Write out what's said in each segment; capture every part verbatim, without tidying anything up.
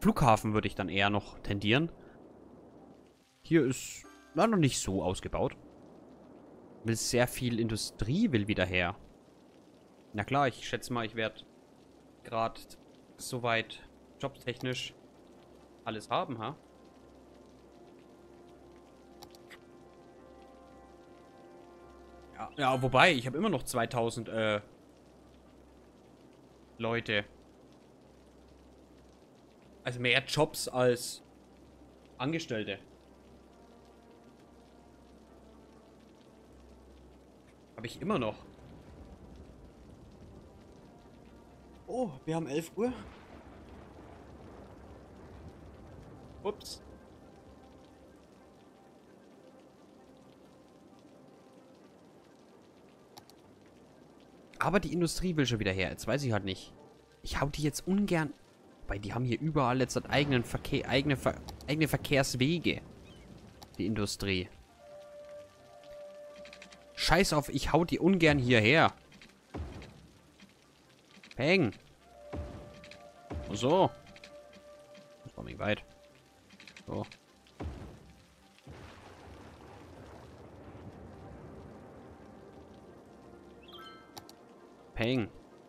Flughafen würde ich dann eher noch tendieren. Hier ist na, noch nicht so ausgebaut. Will sehr viel Industrie will wieder her. Na klar, ich schätze mal, ich werde gerade soweit jobtechnisch alles haben, ha? Ja, ja, wobei, ich habe immer noch zweitausend äh, Leute. Also mehr Jobs als Angestellte. Habe ich immer noch. Oh, wir haben elf Uhr. Ups. Aber die Industrie will schon wieder her. Jetzt weiß ich halt nicht. Ich hau die jetzt ungern. Weil die haben hier überall jetzt einen eigenen Verkehr, eigene, Ver eigene Verkehrswege. Die Industrie. Scheiß auf, ich hau die ungern hierher. Peng. So. Das war nicht weit. So. Peng.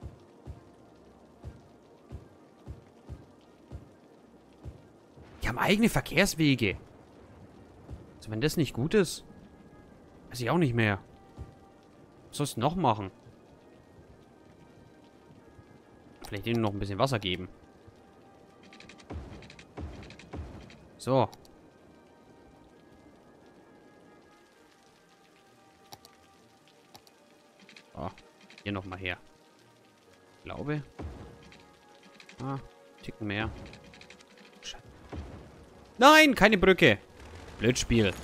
Die haben eigene Verkehrswege. Also wenn das nicht gut ist, weiß ich auch nicht mehr. Was sollst du noch machen? Vielleicht denen noch ein bisschen Wasser geben. So. Oh, hier nochmal her. Ich glaube. Ah, Ticken mehr. Scheiße. Nein, keine Brücke. Blödspiel.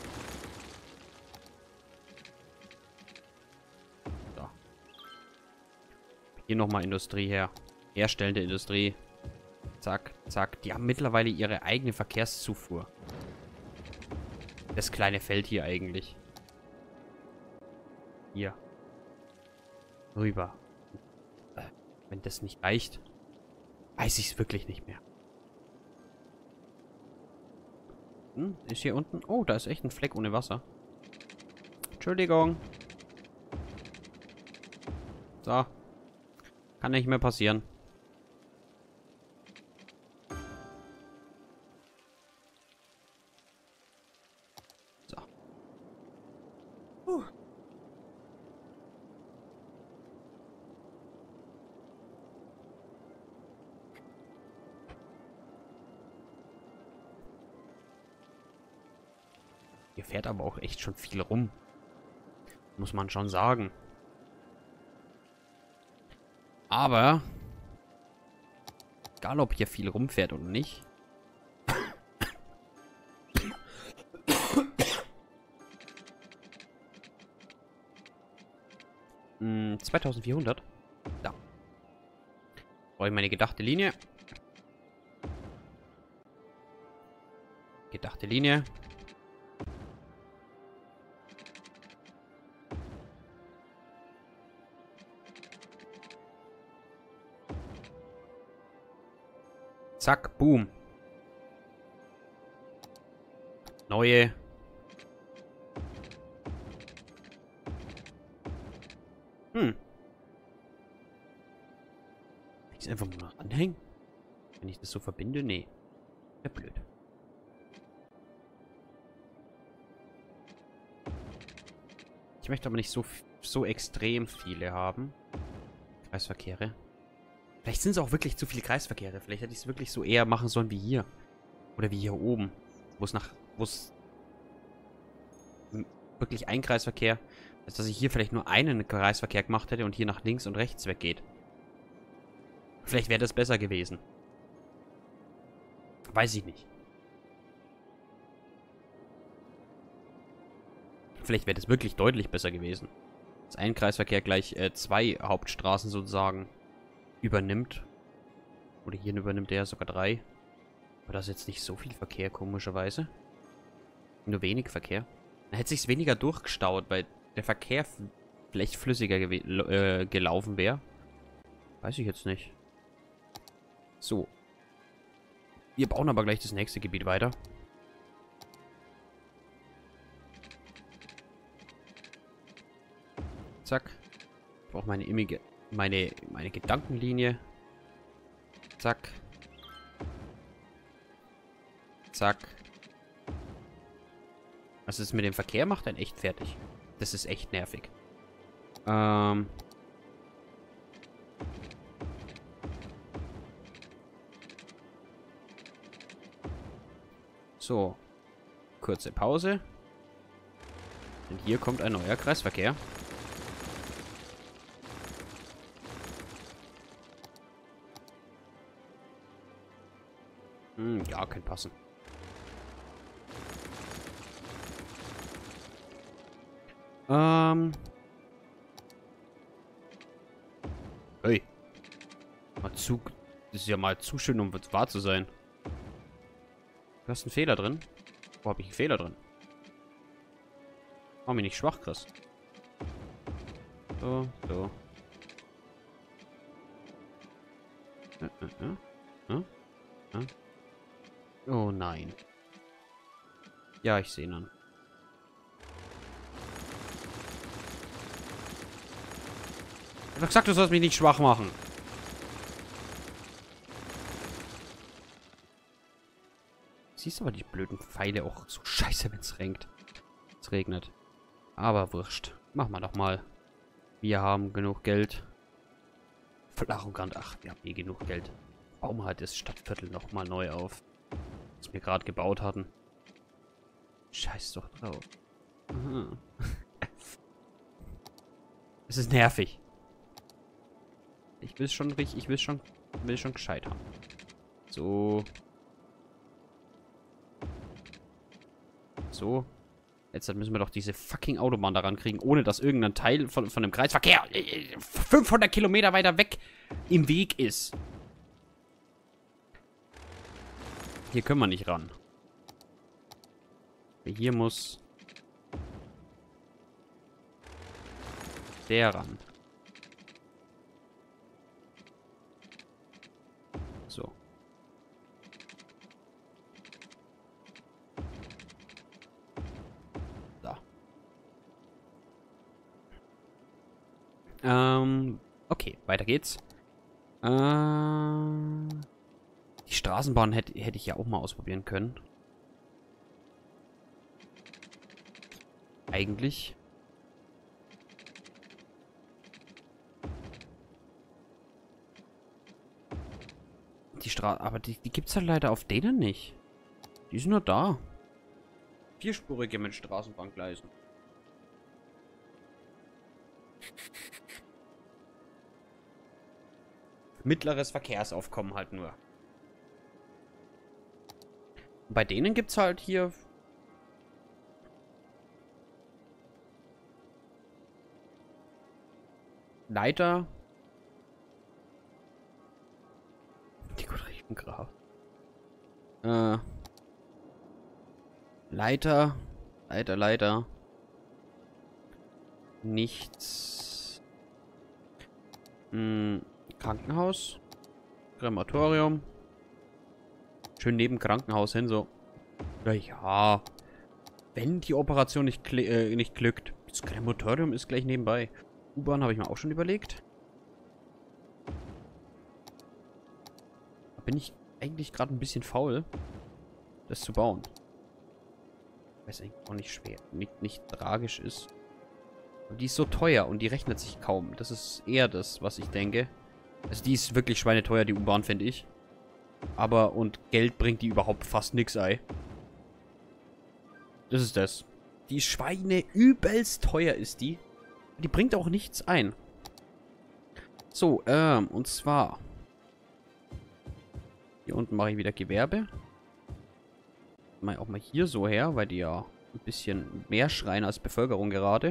So. Hier nochmal Industrie her. Herstellende Industrie. Zack, zack. Die haben mittlerweile ihre eigene Verkehrszufuhr. Das kleine Feld hier eigentlich. Hier. Rüber. Äh, wenn das nicht reicht, weiß ich es wirklich nicht mehr. Hm, ist hier unten... Oh, da ist echt ein Fleck ohne Wasser. Entschuldigung. So. Kann nicht mehr passieren. So. Puh. Hier fährt aber auch echt schon viel rum. Muss man schon sagen. Aber, egal ob hier viel rumfährt oder nicht. hm, zweitausendvierhundert. Da. Brauche ich meine gedachte Linie. Gedachte Linie. Zack, boom. Neue. Hm. Kann ich es einfach mal noch anhängen? Wenn ich das so verbinde? Nee. Ja, blöd. Ich möchte aber nicht so, so extrem viele haben. Kreisverkehre. Vielleicht sind es auch wirklich zu viele Kreisverkehre. Vielleicht hätte ich es wirklich so eher machen sollen wie hier. Oder wie hier oben. Wo es nach... Wo es... wirklich ein Kreisverkehr... Als dass ich hier vielleicht nur einen Kreisverkehr gemacht hätte und hier nach links und rechts weggeht. Vielleicht wäre das besser gewesen. Weiß ich nicht. Vielleicht wäre das wirklich deutlich besser gewesen. Dass ein Kreisverkehr gleich äh, zwei Hauptstraßen sozusagen übernimmt. Oder hier übernimmt er sogar drei. Aber da ist jetzt nicht so viel Verkehr, komischerweise. Nur wenig Verkehr. Dann hätte sich's weniger durchgestaut, weil der Verkehr vielleicht flüssiger äh, gelaufen wäre. Weiß ich jetzt nicht. So. Wir bauen aber gleich das nächste Gebiet weiter. Zack. Ich brauche meine immige, meine, meine Gedankenlinie. Zack. Zack. Was es mit dem Verkehr macht, dann echt fertig. Das ist echt nervig. Ähm. So. Kurze Pause. Und hier kommt ein neuer Kreisverkehr. Hm, ja, kann passen. Ähm. Hey. Mal zu. Das ist ja mal zu schön, um wahr zu sein. Du hast einen Fehler drin. Wo habe ich einen Fehler drin? Mach mich nicht schwach, Chris. So, so. Äh, äh, äh. Äh, äh. Oh nein. Ja, ich sehe ihn an. Ich hab doch gesagt, du sollst mich nicht schwach machen. Siehst du aber die blöden Pfeile auch so scheiße, wenn es regnet. Es regnet. Aber wurscht. Machen wir doch mal. Wir haben genug Geld. Voll arrogant. Ach, wir haben eh genug Geld. Bauen wir halt das Stadtviertel nochmal neu auf. Was wir gerade gebaut hatten. Scheiß doch drauf. Aha. Es ist nervig. Ich will es schon richtig, ich will schon, will schon gescheit haben. So. So. Jetzt müssen wir doch diese fucking Autobahn daran kriegen, ohne dass irgendein Teil von, von dem Kreisverkehr fünfhundert Kilometer weiter weg im Weg ist. Hier können wir nicht ran. Hier muss der ran. So. Da. Ähm, okay, weiter geht's. Äh, die Straßenbahn hätte hätte ich ja auch mal ausprobieren können. Eigentlich. Die Straße, aber die, die gibt's halt leider auf denen nicht. Die sind nur da. Vierspurige mit Straßenbahngleisen. Mittleres Verkehrsaufkommen halt nur. Bei denen gibt's halt hier Leiter. Die gut riechen Graf. Äh. Leiter. Leiter, Leiter. Nichts. Hm, Krankenhaus. Krematorium. Schön neben Krankenhaus hin, so. Ja, ja. Wenn die Operation nicht, äh, nicht glückt. Das Krematorium ist gleich nebenbei. U-Bahn habe ich mir auch schon überlegt. Da bin ich eigentlich gerade ein bisschen faul, das zu bauen. Weiß eigentlich auch nicht schwer, nicht, nicht tragisch ist. Und die ist so teuer und die rechnet sich kaum. Das ist eher das, was ich denke. Also die ist wirklich schweineteuer, die U-Bahn, finde ich. Aber, und Geld bringt die überhaupt fast nix, ey. Das ist das. Die Schweine übelst teuer ist die. Die bringt auch nichts ein. So, ähm, und zwar. Hier unten mache ich wieder Gewerbe. Mache ich auch mal hier so her, weil die ja ein bisschen mehr schreien als Bevölkerung gerade.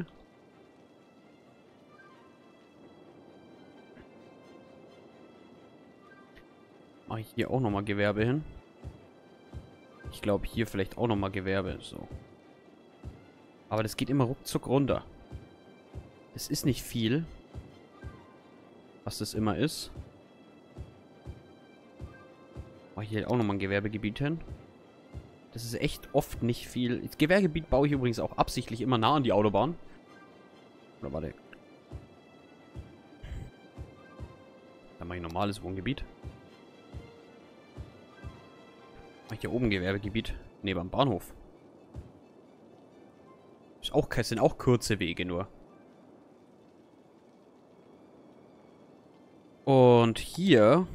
Mache ich hier auch nochmal Gewerbe hin. Ich glaube hier vielleicht auch nochmal Gewerbe. So. Aber das geht immer ruckzuck runter. Es ist nicht viel, was das immer ist. Mache ich hier auch nochmal ein Gewerbegebiet hin. Das ist echt oft nicht viel. Das Gewerbegebiet baue ich übrigens auch absichtlich immer nah an die Autobahn. Oder warte. Dann mache ich normales Wohngebiet. Mache ich hier oben Gewerbegebiet. Neben am Bahnhof. Ist auch, das sind auch kurze Wege nur. Und hier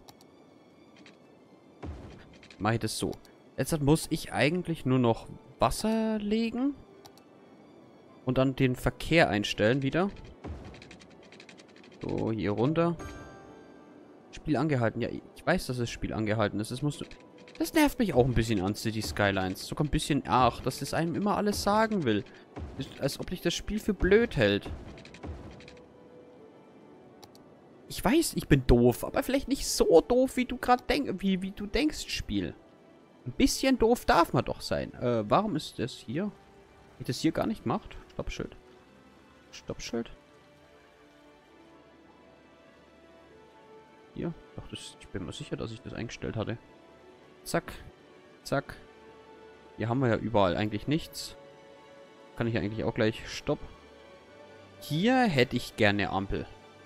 mache ich das so. Jetzt muss ich eigentlich nur noch Wasser legen. Und dann den Verkehr einstellen wieder. So, hier runter. Spiel angehalten. Ja, ich weiß, dass das Spiel angehalten ist. Das, musst du das nervt mich auch ein bisschen an City Skylines. Sogar ein bisschen, ach, dass das einem immer alles sagen will. Ist, als ob dich das Spiel für blöd hält. Ich weiß, ich bin doof, aber vielleicht nicht so doof, wie du gerade denkst, wie, wie du denkst, Spiel. Ein bisschen doof darf man doch sein. Äh, warum ist das hier? Hab ich das hier gar nicht gemacht? Stoppschild. Stoppschild. Hier. Doch, das, ich bin mir sicher, dass ich das eingestellt hatte. Zack. Zack. Hier haben wir ja überall eigentlich nichts. Kann ich eigentlich auch gleich Stopp. Hier hätte ich gerne Ampel.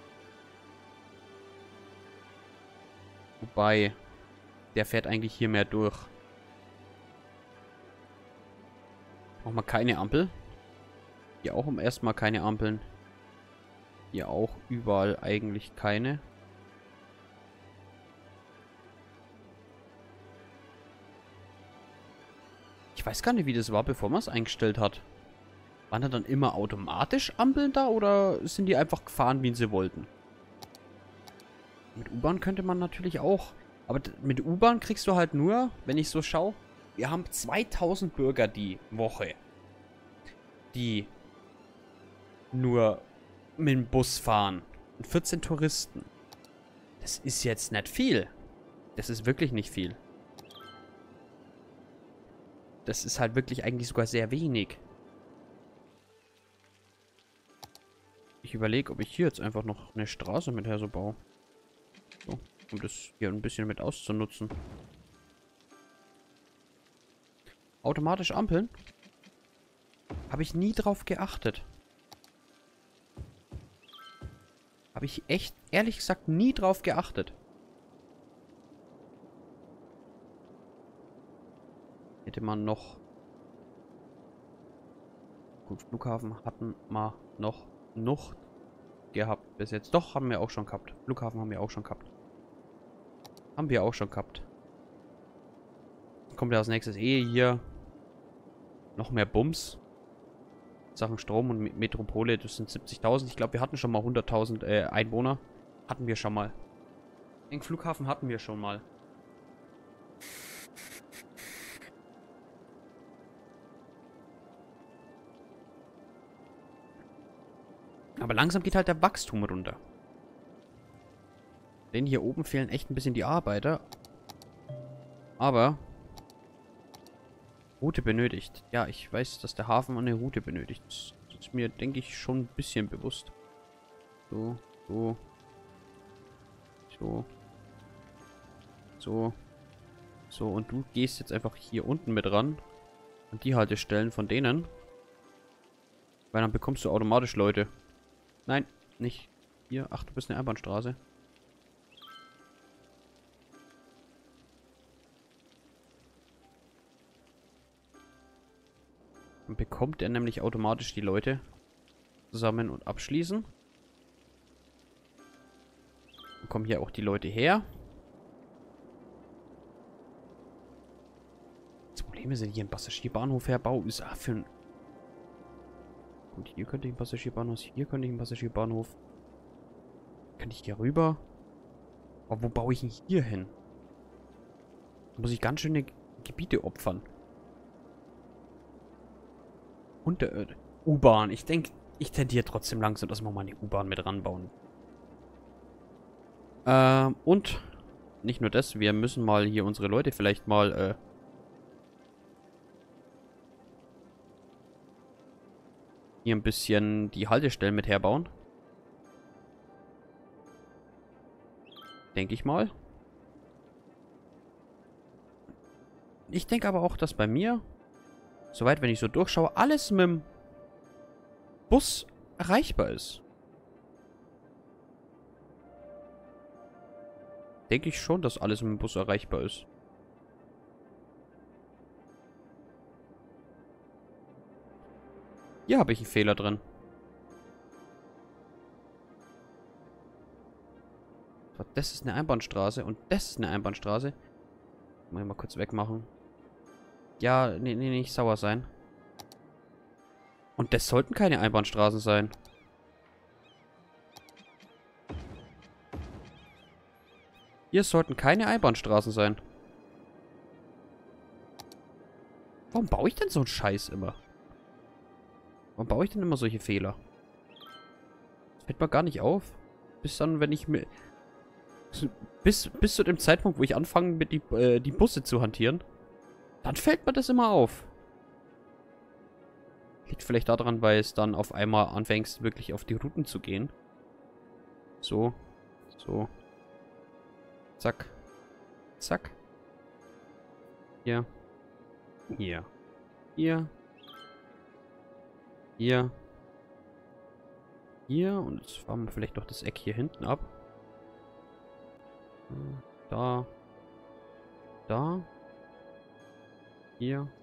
Wobei, der fährt eigentlich hier mehr durch. Machen wir keine Ampel. Hier auch um erstmal keine Ampeln. Hier auch überall eigentlich keine. Ich weiß gar nicht, wie das war, bevor man es eingestellt hat. Waren da dann immer automatisch Ampeln da oder sind die einfach gefahren, wie sie wollten? Mit U-Bahn könnte man natürlich auch. Aber mit U-Bahn kriegst du halt nur, wenn ich so schaue, wir haben zweitausend Bürger die Woche, die nur mit dem Bus fahren. Und vierzehn Touristen. Das ist jetzt nicht viel. Das ist wirklich nicht viel. Das ist halt wirklich eigentlich sogar sehr wenig. Ich überlege, ob ich hier jetzt einfach noch eine Straße mit her so baue. So, um das hier ein bisschen mit auszunutzen. Automatisch Ampeln? Habe ich nie drauf geachtet. Habe ich echt, ehrlich gesagt, nie drauf geachtet. Hätte man noch... Gut, Flughafen hatten wir noch, noch gehabt bis jetzt. Doch, haben wir auch schon gehabt. Flughafen haben wir auch schon gehabt. Haben wir auch schon gehabt. Kommt ja als nächstes eh hier noch mehr Bums. Sachen Strom und Metropole, das sind siebzigtausend. Ich glaube, wir hatten schon mal hunderttausend äh, Einwohner. Hatten wir schon mal. Den Flughafen hatten wir schon mal. Aber langsam geht halt der Wachstum runter. Denn hier oben fehlen echt ein bisschen die Arbeiter. Aber Route benötigt. Ja, ich weiß, dass der Hafen eine Route benötigt. Das ist mir, denke ich, schon ein bisschen bewusst. So, so. So. So. So, und du gehst jetzt einfach hier unten mit ran. An die Haltestellen von denen. Weil dann bekommst du automatisch Leute. Nein, nicht. Hier, ach, du bist eine Einbahnstraße. Dann bekommt er nämlich automatisch die Leute zusammen und abschließen. Dann kommen hier auch die Leute her. Das Problem ist, wenn ich hier einen Passagierbahnhof herbaue, ist ah, für ein... Gut, hier könnte ich einen Passagierbahnhof, hier könnte ich einen Passagierbahnhof. Kann ich hier rüber? Aber wo baue ich ihn hier hin? Da muss ich ganz schöne Gebiete opfern. Und der U-Bahn. Ich denke, ich tendiere trotzdem langsam, dass wir mal eine U-Bahn mit ranbauen. Ähm, und nicht nur das, wir müssen mal hier unsere Leute vielleicht mal, äh, hier ein bisschen die Haltestellen mit herbauen. Denke ich mal. ich denke aber auch, dass bei mir, soweit, wenn ich so durchschaue, alles mit dem Bus erreichbar ist. Denke ich schon, dass alles mit dem Bus erreichbar ist. Hier habe ich einen Fehler drin. Das ist eine Einbahnstraße und das ist eine Einbahnstraße. Muss ich mal kurz wegmachen. Ja, nee, nee, nicht sauer sein. Und das sollten keine Einbahnstraßen sein. Hier sollten keine Einbahnstraßen sein. Warum baue ich denn so einen Scheiß immer? Warum baue ich denn immer solche Fehler? Das fällt mir gar nicht auf. Bis dann, wenn ich mir... Bis, bis zu dem Zeitpunkt, wo ich anfange, mit die, äh, die Busse zu hantieren. Dann fällt mir das immer auf. Liegt vielleicht daran, weil es dann auf einmal anfängst, wirklich auf die Routen zu gehen. So. So. Zack. Zack. Hier. Hier. Hier. Hier. Hier. Und jetzt fahren wir vielleicht doch das Eck hier hinten ab. Da. Da. Hier.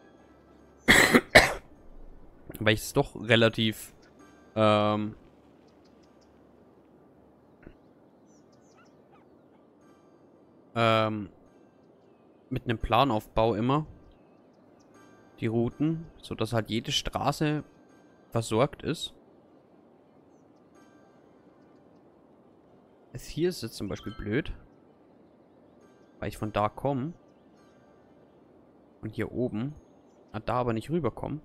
Weil ich es doch relativ ähm, ähm, mit einem Planaufbau immer die Routen, sodass halt jede Straße versorgt ist. Jetzt hier ist jetzt zum Beispiel blöd, weil ich von da komme und hier oben da aber nicht rüberkomme.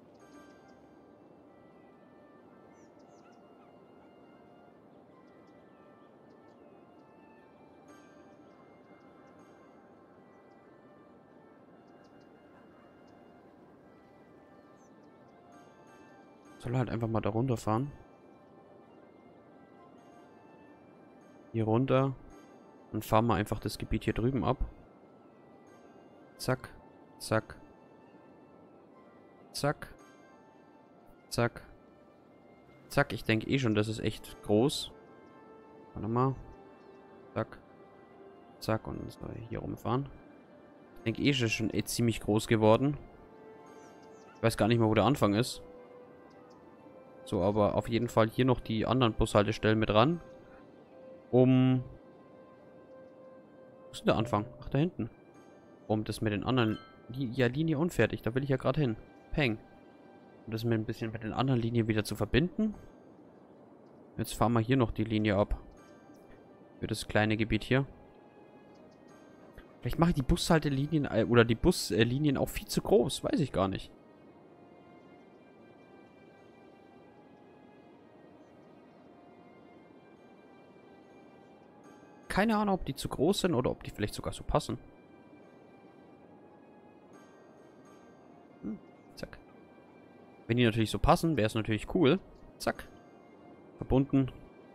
Soll halt einfach mal da runterfahren. Hier runter. Und fahren wir einfach das Gebiet hier drüben ab. Zack. Zack. Zack. Zack. Zack. Ich denke eh schon, das ist echt groß. Warte mal. Zack. Zack. Und so hier rumfahren. Ich denke eh, das ist schon eh ziemlich groß geworden. Ich weiß gar nicht mehr, wo der Anfang ist. So, aber auf jeden Fall hier noch die anderen Bushaltestellen mit ran. Um... Wo ist denn der Anfang? Ach, da hinten. Um das mit den anderen... Ja, Linie unfertig. Da will ich ja gerade hin. Peng. Um das mit ein bisschen mit den anderen Linien wieder zu verbinden. Jetzt fahren wir hier noch die Linie ab. Für das kleine Gebiet hier. Vielleicht mache ich die Bushaltelinien oder die Buslinien auch viel zu groß. Weiß ich gar nicht. Keine Ahnung, ob die zu groß sind oder ob die vielleicht sogar so passen. Hm, zack. Wenn die natürlich so passen, wäre es natürlich cool. Zack. Verbunden.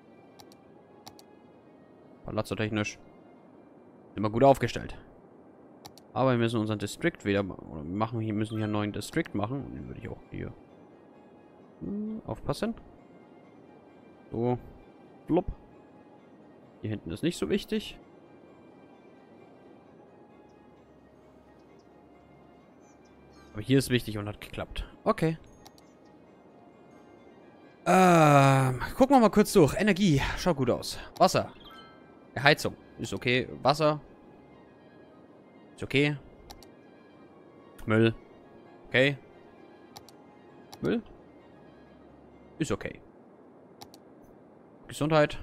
Palazzotechnisch. Immer gut aufgestellt. Aber wir müssen unseren District wieder machen. Wir müssen hier einen neuen District machen. Und den würde ich auch hier hm, aufpassen. So. Blub. Hier hinten ist nicht so wichtig. Aber hier ist wichtig und hat geklappt. Okay. Ähm, gucken wir mal kurz durch. Energie. Schaut gut aus. Wasser. Heizung. Ist okay. Wasser. Ist okay. Müll. Okay. Müll. Ist okay. Gesundheit.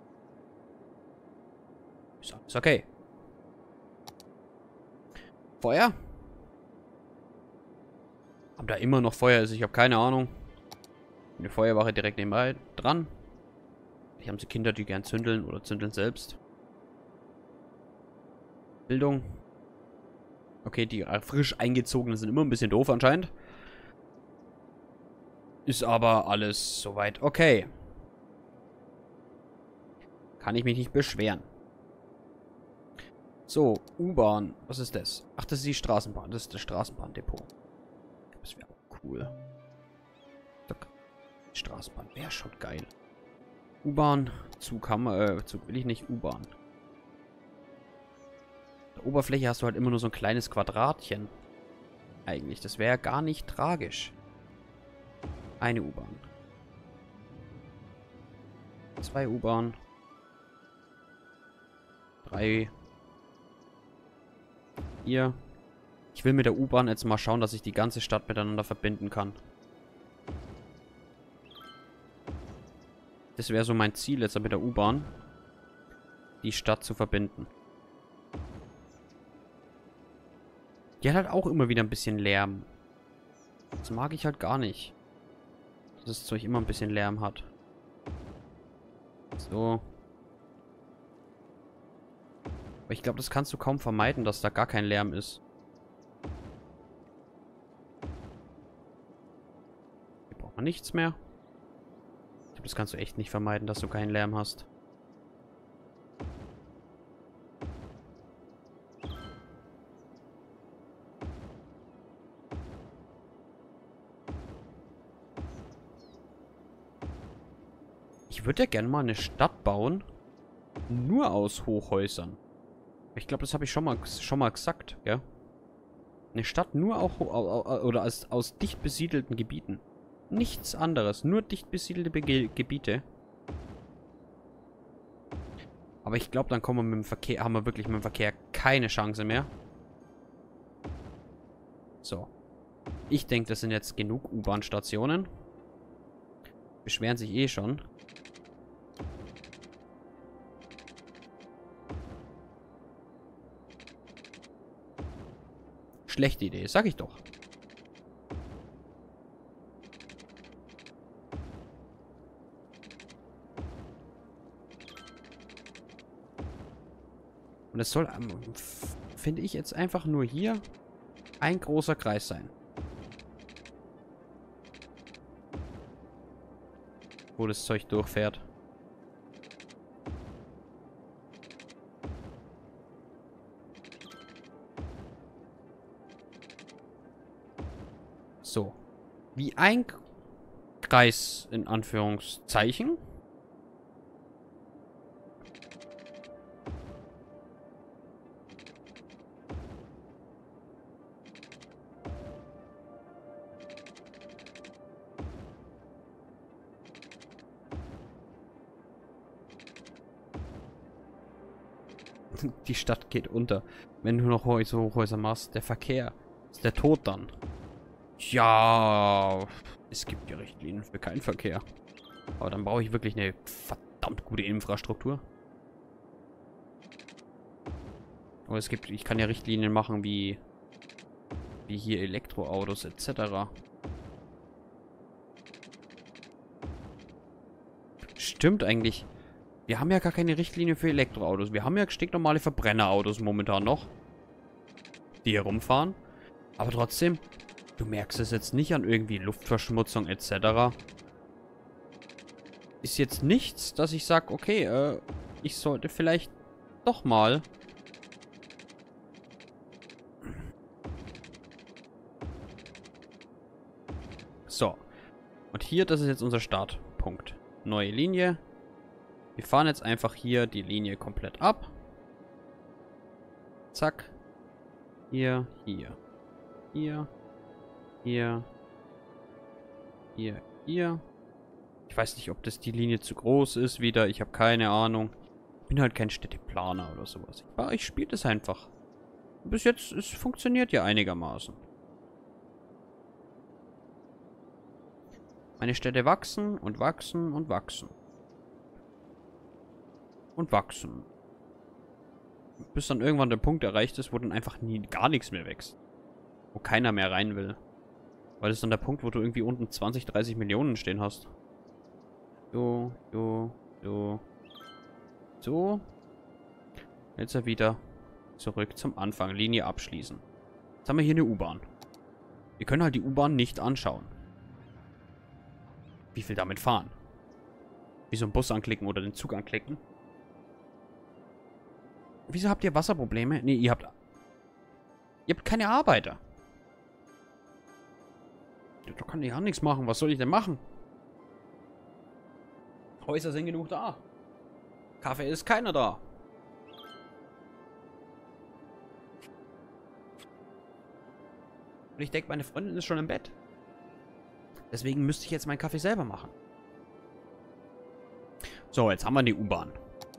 Ist alles okay. Feuer? Ob da immer noch Feuer ist, ich habe keine Ahnung. Eine Feuerwache direkt nebenbei dran. Hier haben sie Kinder, die gern zündeln oder zündeln selbst. Bildung. Okay, die frisch eingezogenen sind immer ein bisschen doof anscheinend. Ist aber alles soweit okay. Kann ich mich nicht beschweren. So, U-Bahn. Was ist das? Ach, das ist die Straßenbahn. Das ist das Straßenbahndepot. Das wäre auch cool. Die Straßenbahn wäre schon geil. U-Bahn. Zug haben wir. Äh, Zug will ich nicht. U-Bahn. Der Oberfläche hast du halt immer nur so ein kleines Quadratchen. Eigentlich. Das wäre gar nicht tragisch. Eine U-Bahn. Zwei U-Bahn. Drei. Vier. Ich will mit der U-Bahn jetzt mal schauen, dass ich die ganze Stadt miteinander verbinden kann. Das wäre so mein Ziel jetzt mit der U-Bahn. Die Stadt zu verbinden. Die hat halt auch immer wieder ein bisschen Lärm. Das mag ich halt gar nicht. Dass das Zeug immer ein bisschen Lärm hat. So. Aber ich glaube, das kannst du kaum vermeiden, dass da gar kein Lärm ist. Hier braucht man nichts mehr. Ich glaube, das kannst du echt nicht vermeiden, dass du keinen Lärm hast. Ich würde ja gerne mal eine Stadt bauen. Nur aus Hochhäusern. Ich glaube, das habe ich schon mal, schon mal gesagt, ja? Eine Stadt nur auch oder aus, aus dicht besiedelten Gebieten. Nichts anderes. Nur dicht besiedelte Be Gebiete. Aber ich glaube, dann kommen wir mit dem Verkehr, haben wir wirklich mit dem Verkehr keine Chance mehr. So. Ich denke, das sind jetzt genug U-Bahn-Stationen. Beschweren sich eh schon. Schlechte Idee, sag ich doch. Und es soll, ähm, finde ich, jetzt einfach nur hier ein großer Kreis sein. Wo das Zeug durchfährt. So. Wie ein Kreis in Anführungszeichen. Die Stadt geht unter. Wenn du noch so Hochhäuser machst, der Verkehr ist der Tod dann. Ja, es gibt ja Richtlinien für keinen Verkehr. Aber dann brauche ich wirklich eine verdammt gute Infrastruktur. Aber es gibt, ich kann ja Richtlinien machen wie, wie hier Elektroautos et cetera. Stimmt eigentlich. Wir haben ja gar keine Richtlinie für Elektroautos. Wir haben ja stinknormale Verbrennerautos momentan noch, die hier rumfahren. Aber trotzdem, du merkst es jetzt nicht an irgendwie Luftverschmutzung et cetera. Ist jetzt nichts, dass ich sage, okay, äh, ich sollte vielleicht doch mal so. Und hier, das ist jetzt unser Startpunkt. Neue Linie. Wir fahren jetzt einfach hier die Linie komplett ab. Zack. Hier, hier. Hier. Hier. Hier, hier. Ich weiß nicht, ob das die Linie zu groß ist wieder. Ich habe keine Ahnung. Ich bin halt kein Städteplaner oder sowas. Ich, ich spiele das einfach. Bis jetzt, es funktioniert ja einigermaßen. Meine Städte wachsen und wachsen und wachsen. Und wachsen. Bis dann irgendwann der Punkt erreicht ist, wo dann einfach nie gar nichts mehr wächst. Wo keiner mehr rein will. Weil das ist dann der Punkt, wo du irgendwie unten zwanzig, dreißig Millionen stehen hast. So, so, so. So. Jetzt ja wieder zurück zum Anfang. Linie abschließen. Jetzt haben wir hier eine U-Bahn. Wir können halt die U-Bahn nicht anschauen. Wie viel damit fahren? Wie so einen Bus anklicken oder den Zug anklicken. Wieso habt ihr Wasserprobleme? Nee, ihr habt... Ihr habt keine Arbeiter. Da kann ich ja nichts machen. Was soll ich denn machen? Häuser sind genug da. Kaffee ist keiner da. Und ich denke, meine Freundin ist schon im Bett. Deswegen müsste ich jetzt meinen Kaffee selber machen. So, jetzt haben wir die U-Bahn.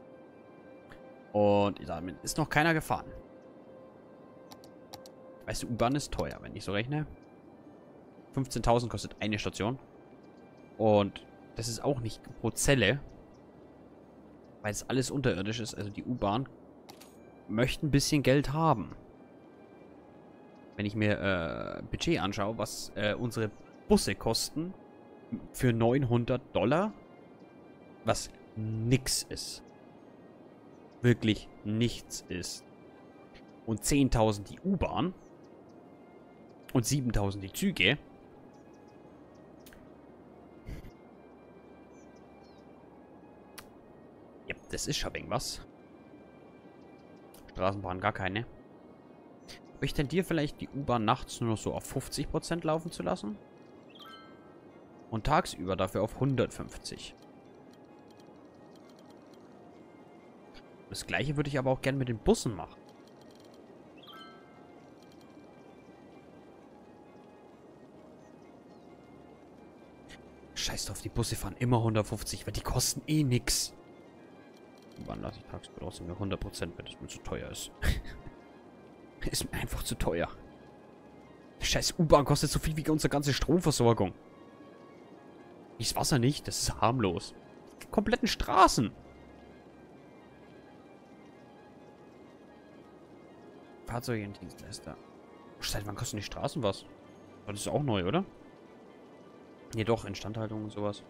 Und damit ist noch keiner gefahren. Weißt du, U-Bahn ist teuer, wenn ich so rechne. fünfzehntausend kostet eine Station. Und das ist auch nicht pro Zelle. Weil es alles unterirdisch ist. Also die U-Bahn möchte ein bisschen Geld haben. Wenn ich mir äh, Budget anschaue, was äh, unsere Busse kosten für neunhundert Dollar. Was nix ist. Wirklich nichts ist. Und zehntausend die U-Bahn. Und siebentausend die Züge. Ja, das ist schon irgendwas. Straßenbahn gar keine. Ich tendiere vielleicht die U-Bahn nachts nur noch so auf fünfzig Prozent laufen zu lassen. Und tagsüber dafür auf hundertfünfzig. Das gleiche würde ich aber auch gerne mit den Bussen machen. Scheiß drauf, die Busse fahren immer hundertfünfzig, weil die kosten eh nix. U-Bahn lasse ich tagsüber trotzdem nur hundert Prozent, wenn es mir zu teuer ist. Ist mir einfach zu teuer. Scheiß U-Bahn kostet so viel wie unsere ganze Stromversorgung. Das Wasser nicht, das ist harmlos. Die kompletten Straßen. Fahrzeuge und Dienstleister. Seit wann kosten die Straßen was? Das ist auch neu, oder? Nee, doch, Instandhaltung und sowas.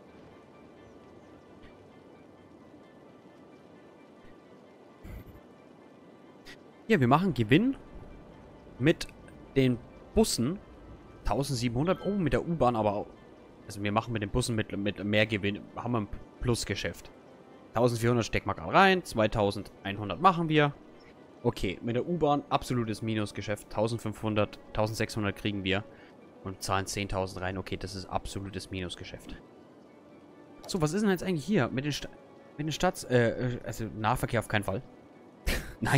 Ja, wir machen Gewinn mit den Bussen. eintausendsiebenhundert. Oh, mit der U-Bahn aber auch. Also wir machen mit den Bussen mit, mit mehr Gewinn. Haben wir ein Plusgeschäft. eintausendvierhundert stecken wir gerade rein. zweitausendeinhundert machen wir. Okay, mit der U-Bahn absolutes Minusgeschäft. eintausendfünfhundert, eintausendsechshundert kriegen wir. Und zahlen zehntausend rein. Okay, das ist absolutes Minusgeschäft. So, was ist denn jetzt eigentlich hier? Mit den, Sta mit den Stadt... Äh, also Nahverkehr auf keinen Fall. Nein.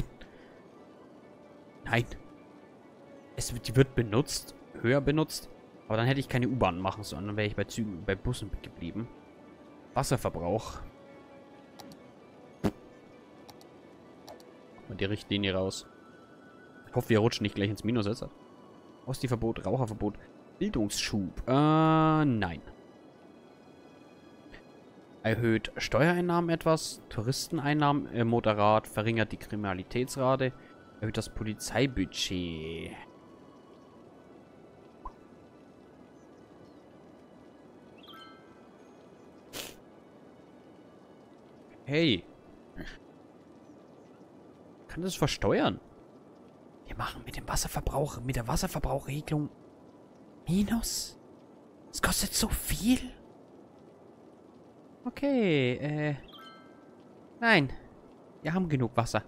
Nein. Es wird, die wird benutzt. Höher benutzt. Aber dann hätte ich keine U-Bahn machen sollen. Dann wäre ich bei Zügen, bei Bussen geblieben. Wasserverbrauch. Und die Richtlinie raus. Ich hoffe, wir rutschen nicht gleich ins Minus jetzt. Haustier-Verbot, Raucherverbot, Bildungsschub. Äh, nein. Erhöht Steuereinnahmen etwas, Touristeneinnahmen äh, moderat, verringert die Kriminalitätsrate, erhöht das Polizeibudget. Hey. Kann das versteuern? Wir machen mit dem Wasserverbrauch, mit der Wasserverbrauchregelung Minus? Es kostet so viel? Okay, äh. Nein. Wir haben genug Wasser.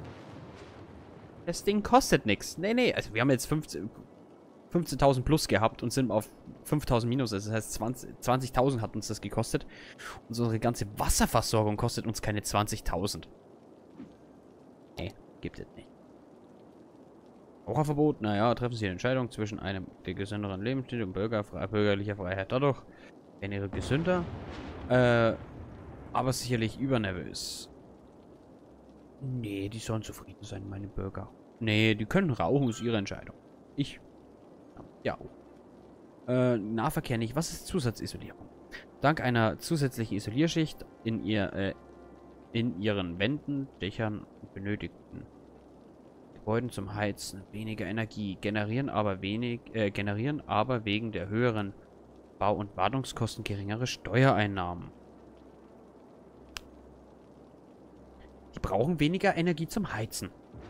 Das Ding kostet nichts. Nee, nee. Also wir haben jetzt fünfzehntausend plus gehabt und sind auf fünftausend minus. Also das heißt zwanzigtausend hat uns das gekostet. Und unsere ganze Wasserversorgung kostet uns keine zwanzigtausend. Nee, gibt es nicht. Raucherverbot, naja, treffen Sie die Entscheidung zwischen einem der gesünderen Lebensstil und Bürger, bürgerlicher Freiheit. Dadurch werden ihre gesünder, äh, aber sicherlich übernervös. Nee, die sollen zufrieden sein, meine Bürger. Nee, die können rauchen, ist ihre Entscheidung. Ich. Ja. Äh, Nahverkehr nicht. Was ist Zusatzisolierung? Dank einer zusätzlichen Isolierschicht in ihr, äh, in ihren Wänden, Dächern und benötigten Gebäuden zum Heizen weniger Energie, generieren aber wenig, äh, generieren aber wegen der höheren Bau- und Wartungskosten geringere Steuereinnahmen. Die brauchen weniger Energie zum Heizen.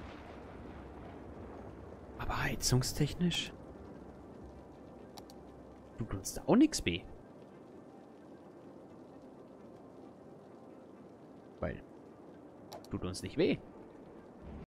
Aber heizungstechnisch tut uns da auch nichts weh. Weil tut uns nicht weh.